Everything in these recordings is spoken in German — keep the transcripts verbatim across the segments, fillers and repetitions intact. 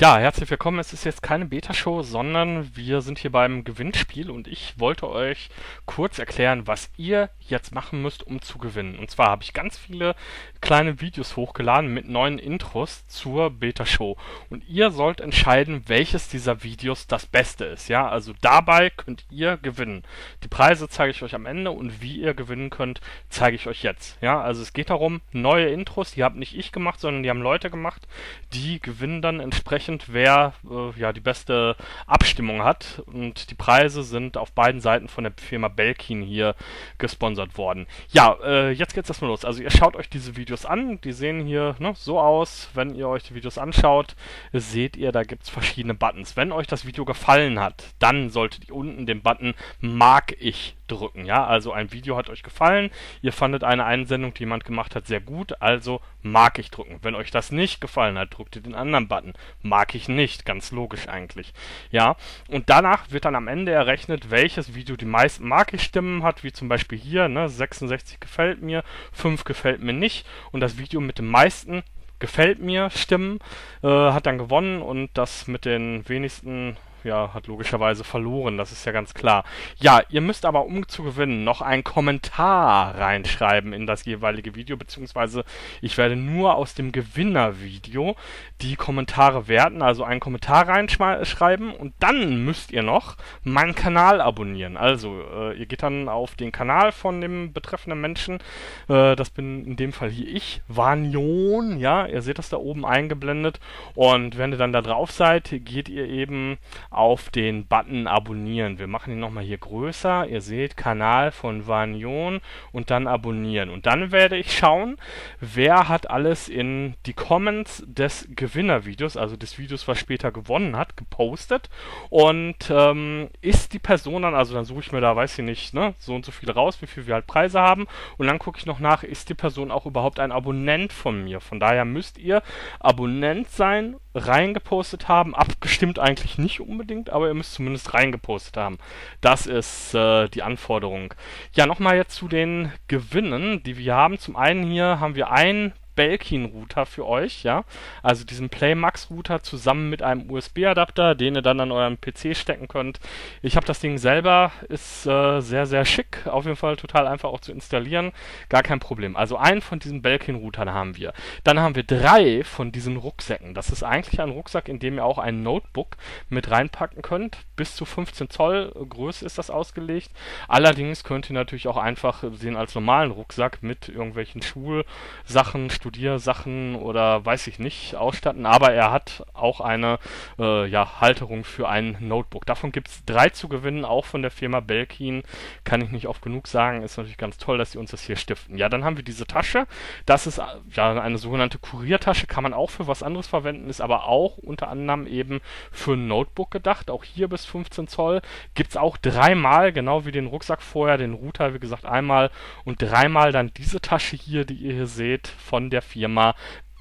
Ja, herzlich willkommen. Es ist jetzt keine Beta-Show, sondern wir sind hier beim Gewinnspiel und ich wollte euch kurz erklären, was ihr jetzt machen müsst, um zu gewinnen. Und zwar habe ich ganz viele kleine Videos hochgeladen mit neuen Intros zur Beta-Show. Und ihr sollt entscheiden, welches dieser Videos das Beste ist. Ja, also dabei könnt ihr gewinnen. Die Preise zeige ich euch am Ende und wie ihr gewinnen könnt, zeige ich euch jetzt. Ja, also es geht darum, neue Intros, die habe nicht ich gemacht, sondern die haben Leute gemacht, die gewinnen dann entsprechend, wer äh, ja die beste Abstimmung hat, und die Preise sind auf beiden Seiten von der Firma Belkin hier gesponsert worden. Ja, äh, jetzt geht's erstmal los. Also ihr schaut euch diese Videos an, die sehen hier ne, so aus. Wenn ihr euch die Videos anschaut, seht ihr, da gibt's verschiedene Buttons. Wenn euch das Video gefallen hat, dann solltet ihr unten den Button Mag ich drücken. Ja, also ein Video hat euch gefallen, ihr fandet eine Einsendung, die jemand gemacht hat, sehr gut, also mag ich drücken. Wenn euch das nicht gefallen hat, drückt ihr den anderen Button. Mag ich nicht, ganz logisch eigentlich. Ja, und danach wird dann am Ende errechnet, welches Video die meisten mag ich Stimmen hat, wie zum Beispiel hier, ne, sechsundsechzig gefällt mir, fünf gefällt mir nicht, und das Video mit den meisten gefällt mir Stimmen äh, hat dann gewonnen, und das mit den wenigsten ja, hat logischerweise verloren, das ist ja ganz klar. Ja, ihr müsst aber, um zu gewinnen, noch einen Kommentar reinschreiben in das jeweilige Video, beziehungsweise ich werde nur aus dem Gewinnervideo die Kommentare werten, also einen Kommentar reinschreiben, und dann müsst ihr noch meinen Kanal abonnieren. Also, äh, ihr geht dann auf den Kanal von dem betreffenden Menschen, äh, das bin in dem Fall hier ich, Vanion, ja, ihr seht das da oben eingeblendet, und wenn ihr dann da drauf seid, geht ihr eben auf den Button abonnieren. Wir machen ihn nochmal hier größer. Ihr seht Kanal von Vanion und dann abonnieren. Und dann werde ich schauen, wer hat alles in die Comments des Gewinnervideos, also des Videos, was später gewonnen hat, gepostet. Und ähm, ist die Person dann, also dann suche ich mir da, weiß ich nicht, ne, so und so viel raus, wie viel wir halt Preise haben. Und dann gucke ich noch nach, ist die Person auch überhaupt ein Abonnent von mir. Von daher müsst ihr Abonnent sein, reingepostet haben, abgestimmt eigentlich nicht unbedingt, aber ihr müsst zumindest reingepostet haben. Das ist äh, die Anforderung. Ja, nochmal jetzt zu den Gewinnen, die wir haben. Zum einen hier haben wir ein Belkin-Router für euch, ja, also diesen Playmax-Router zusammen mit einem U S B-Adapter, den ihr dann an euren P C stecken könnt. Ich habe das Ding selber, ist äh, sehr, sehr schick, auf jeden Fall total einfach auch zu installieren, gar kein Problem. Also einen von diesen Belkin-Routern haben wir. Dann haben wir drei von diesen Rucksäcken. Das ist eigentlich ein Rucksack, in dem ihr auch ein Notebook mit reinpacken könnt. Bis zu fünfzehn Zoll Größe ist das ausgelegt. Allerdings könnt ihr natürlich auch einfach den als normalen Rucksack mit irgendwelchen Schulsachen, Studiersachen oder weiß ich nicht ausstatten, aber er hat auch eine äh, ja, Halterung für ein Notebook. Davon gibt es drei zu gewinnen, auch von der Firma Belkin. Kann ich nicht oft genug sagen. Ist natürlich ganz toll, dass sie uns das hier stiften. Ja, dann haben wir diese Tasche. Das ist ja eine sogenannte Kuriertasche, kann man auch für was anderes verwenden, ist aber auch unter anderem eben für ein Notebook gedacht. Auch hier bis fünfzehn Zoll gibt es auch dreimal, genau wie den Rucksack vorher, den Router, wie gesagt, einmal und dreimal dann diese Tasche hier, die ihr hier seht, von der Firma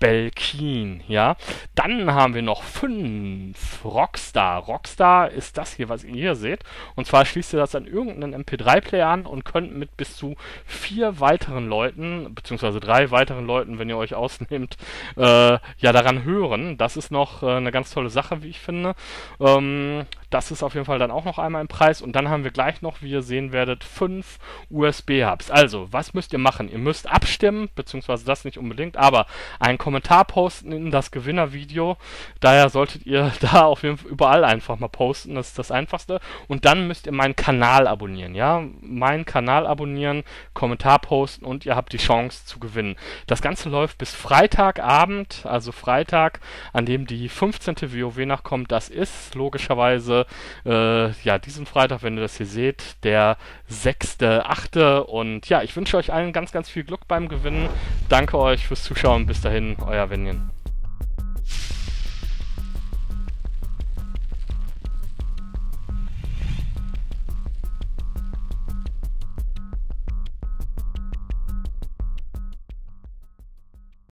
Belkin, ja. Dann haben wir noch fünf Rockstar. Rockstar ist das hier, was ihr hier seht. Und zwar schließt ihr das an irgendeinen M P drei Player an und könnt mit bis zu vier weiteren Leuten, beziehungsweise drei weiteren Leuten, wenn ihr euch ausnehmt, äh, ja, daran hören. Das ist noch äh, eine ganz tolle Sache, wie ich finde. Ähm, das ist auf jeden Fall dann auch noch einmal im Preis. Und dann haben wir gleich noch, wie ihr sehen werdet, fünf U S B-Hubs. Also, was müsst ihr machen? Ihr müsst abstimmen, beziehungsweise das nicht unbedingt, aber ein Kommentar posten in das Gewinnervideo. Daher solltet ihr da auf jeden Fall überall einfach mal posten. Das ist das Einfachste. Und dann müsst ihr meinen Kanal abonnieren. Ja, meinen Kanal abonnieren, Kommentar posten und ihr habt die Chance zu gewinnen. Das Ganze läuft bis Freitagabend, also Freitag, an dem die fünfzehnte WoW nachkommt. Das ist logischerweise äh, ja diesen Freitag, wenn ihr das hier seht, der sechste achte Und ja, ich wünsche euch allen ganz, ganz viel Glück beim Gewinnen. Danke euch fürs Zuschauen. Bis dahin, euer Venjen.